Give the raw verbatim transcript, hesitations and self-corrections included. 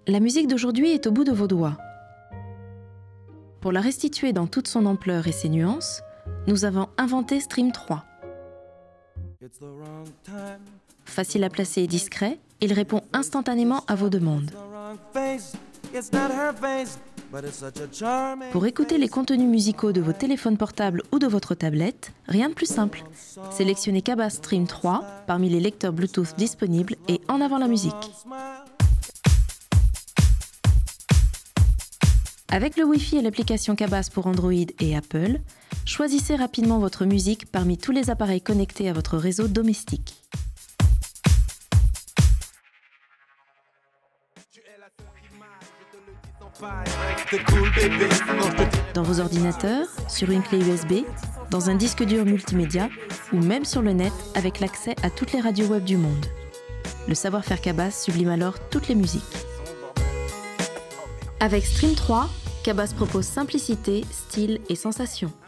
La musique d'aujourd'hui est au bout de vos doigts. Pour la restituer dans toute son ampleur et ses nuances, nous avons inventé Stream trois. Facile à placer et discret, il répond instantanément à vos demandes. Pour écouter les contenus musicaux de vos téléphones portables ou de votre tablette, rien de plus simple. Sélectionnez Kabas Stream trois parmi les lecteurs Bluetooth disponibles et en avant la musique. Avec le Wi-Fi et l'application Kabas pour Android et Apple, choisissez rapidement votre musique parmi tous les appareils connectés à votre réseau domestique. Dans vos ordinateurs, sur une clé U S B, dans un disque dur multimédia ou même sur le net avec l'accès à toutes les radios web du monde. Le savoir-faire Kabas sublime alors toutes les musiques. Avec Stream trois, Kabas propose simplicité, style et sensation.